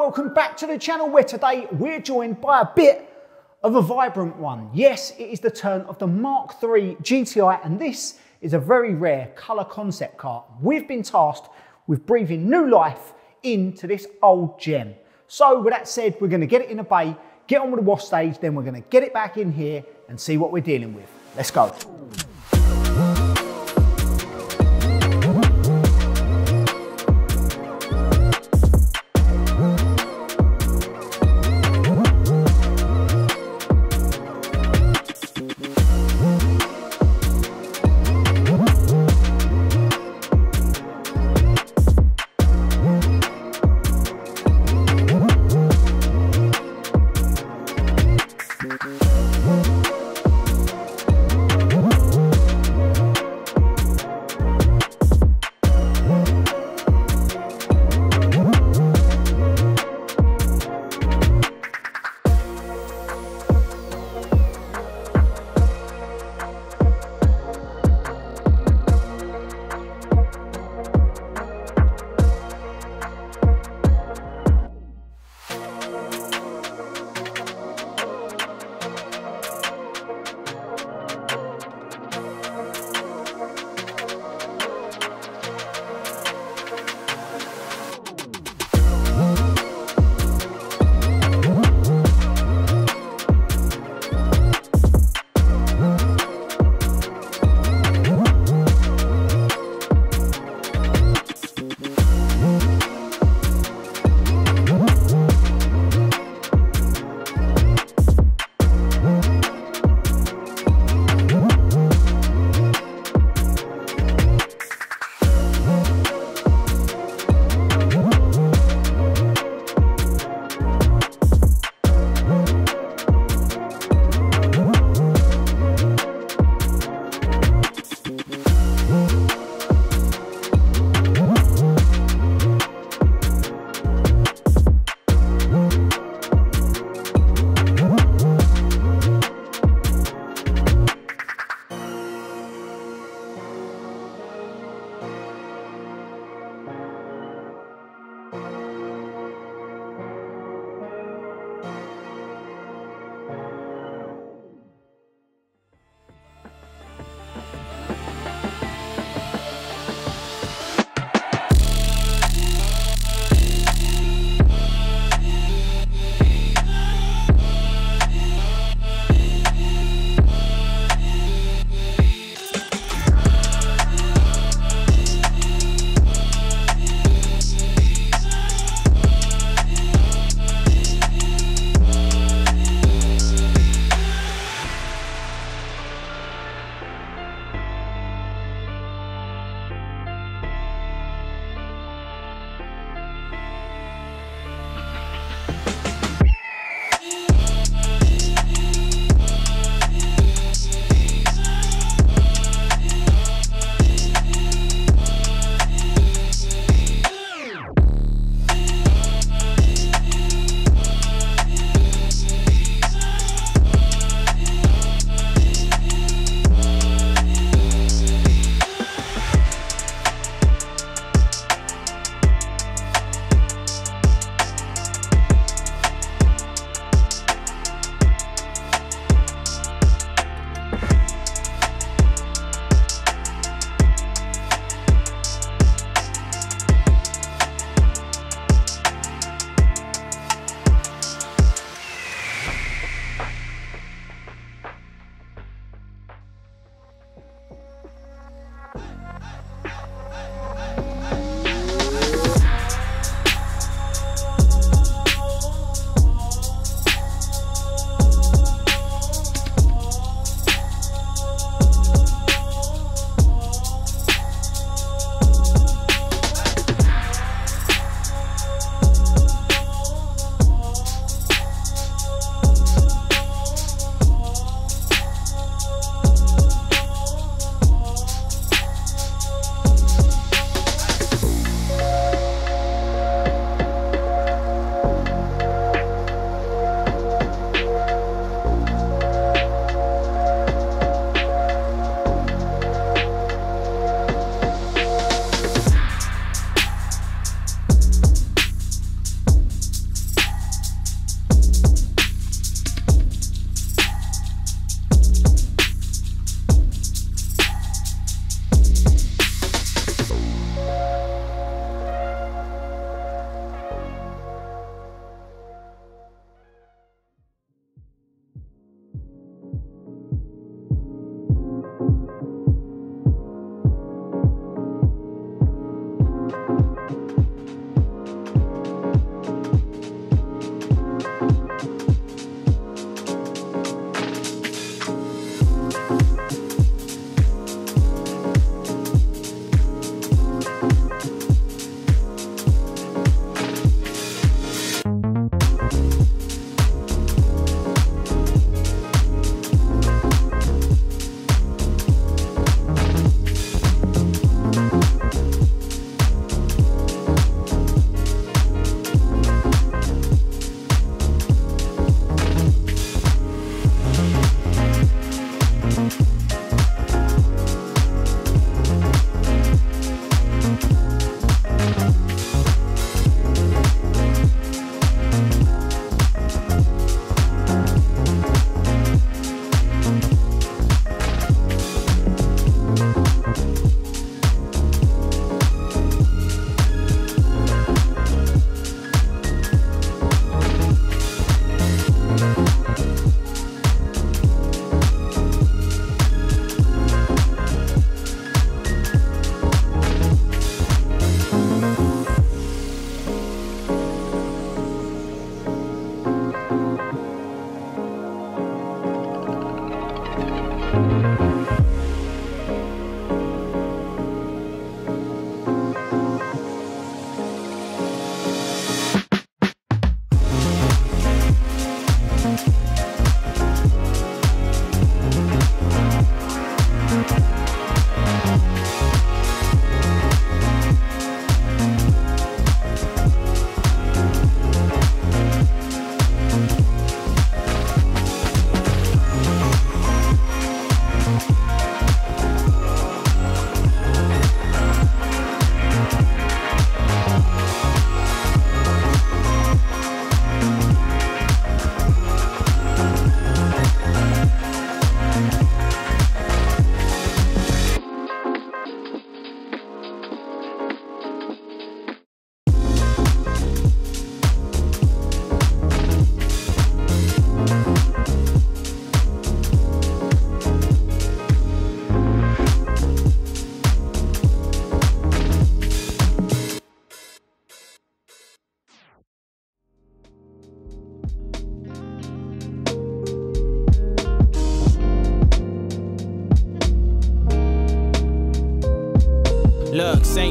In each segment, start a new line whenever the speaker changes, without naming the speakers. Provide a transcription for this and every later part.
welcome back to the channel where today we're joined by a bit of a vibrant one. Yes, it is the turn of the Mark III GTI, and this is a very rare colour concept car. We've been tasked with breathing new life into this old gem. So with that said, we're going to get it in the bay, get on with the wash stage, then we're going to get it back in here and see what we're dealing with. Let's go.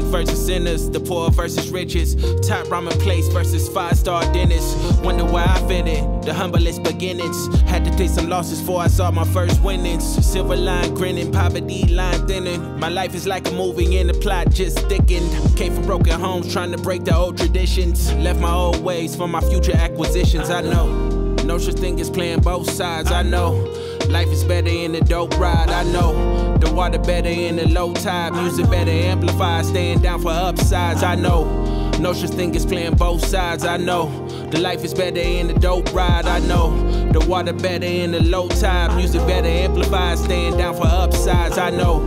versus sinners, the poor versus riches, top ramen place versus 5-star dinners. Wonder where I fit in, the humblest beginnings. Had to take some losses before I saw my first winnings. Silver line grinning, poverty line thinning. My life is like a movie and the plot just thickened. Came from broken homes trying to break the old traditions. Left my old ways for my future acquisitions. I know, no such thing as playing both sides. I know, life is better in the dope ride. I know, the water better in the low tide. Music better amplified, staying down for upsides. I know, no such thing as playing both sides. I know, the life is better in the dope ride. I know, the water better in the low tide. Music better amplified, staying down for upsides. I know.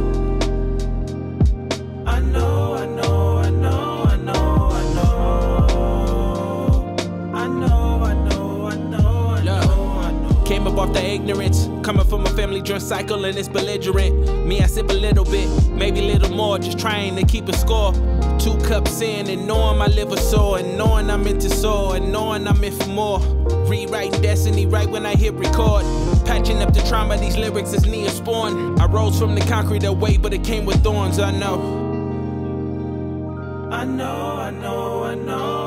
I know, I know, I know, I know, I know. I know, I know, I know, I know, I know. Came up off the ignorance, coming from a family drunk cycle and it's belligerent. Me, I sip a little bit, maybe a little more, just trying to keep a score. 2 cups in and knowing my liver sore, and knowing I'm into soul, and knowing I'm in for more. Rewriting destiny right when I hit record. Patching up the trauma, these lyrics is Neosporin. I rose from the concrete away, but it came with thorns. I know. I know, I know, I know.